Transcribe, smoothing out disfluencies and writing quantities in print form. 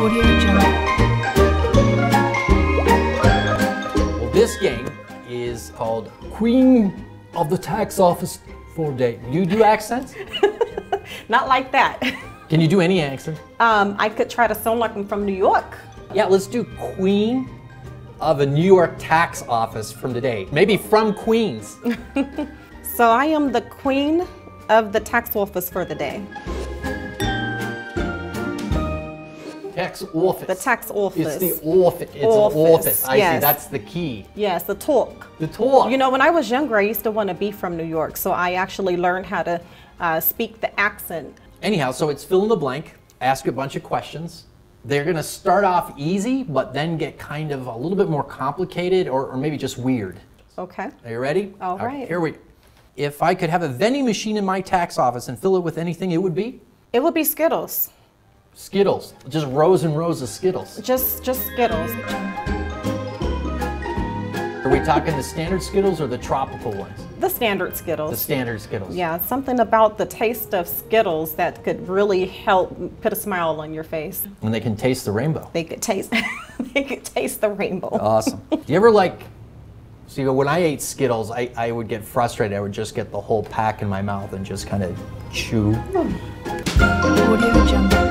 Well, this game is called Queen of the Tax Office for a Day. Do you do accents? Not like that. Can you do any accent? I could try to sound like I'm from New York. Yeah, let's do Queen of a New York tax office from today. Maybe from Queens. So I am the queen of the tax office for the day. Tax office. The tax office. It's the office. It's Office, an office. I yes. see. That's the key. Yes, the talk. The talk. You know, when I was younger, I used to want to be from New York, so I actually learned how to speak the accent. Anyhow, so it's fill in the blank. Ask a bunch of questions. They're going to start off easy, but then get kind of a little bit more complicated or maybe just weird. Okay. Are you ready? All right. Here we go. If I could have a vending machine in my tax office and fill it with anything, it would be? It would be Skittles. Skittles. Just rows and rows of Skittles. Just Skittles. Are we talking the standard Skittles or the tropical ones? The standard Skittles. The standard Skittles. Yeah, something about the taste of Skittles that could really help put a smile on your face. And they can taste the rainbow. They could taste, they could taste the rainbow. Awesome. Do you ever see, when I ate Skittles, I would get frustrated. I would just get the whole pack in my mouth and just kind of chew. Audio Jungle.